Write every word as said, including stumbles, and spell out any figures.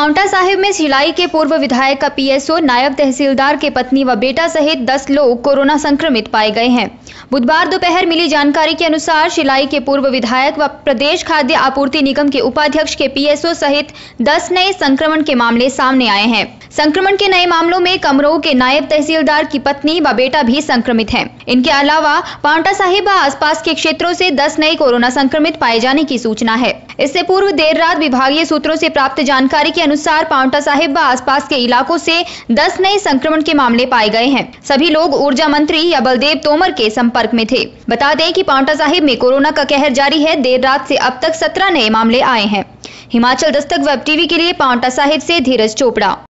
पांवटा साहिब में शिलाई के पूर्व विधायक का पीएसओ, नायब तहसीलदार के पत्नी व बेटा सहित दस लोग कोरोना संक्रमित पाए गए हैं। बुधवार दोपहर मिली जानकारी के अनुसार शिलाई के पूर्व विधायक व प्रदेश खाद्य आपूर्ति निगम के उपाध्यक्ष के पीएसओ सहित दस नए संक्रमण के मामले सामने आए हैं। संक्रमण के नए मामलों में कमरोह के नायब तहसीलदार की पत्नी व बेटा भी संक्रमित हैं। इनके अलावा पांवटा साहिब व आसपास के क्षेत्रों से दस नए कोरोना संक्रमित पाए जाने की सूचना है। इससे पूर्व देर रात विभागीय सूत्रों से प्राप्त जानकारी के अनुसार पांवटा साहिब व आसपास के इलाकों से दस नए संक्रमण के मामले पाए गए हैं। सभी लोग ऊर्जा मंत्री या बलदेव तोमर के संपर्क में थे। बता दें कि पांवटा साहिब में कोरोना का कहर जारी है। देर रात से अब तक सत्रह नए मामले आए हैं। हिमाचल दस्तक वेब टीवी के लिए पांवटा साहिब से धीरज चोपड़ा।